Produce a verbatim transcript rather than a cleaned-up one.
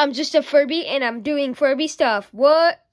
I'm just a Furby and I'm doing Furby stuff. What?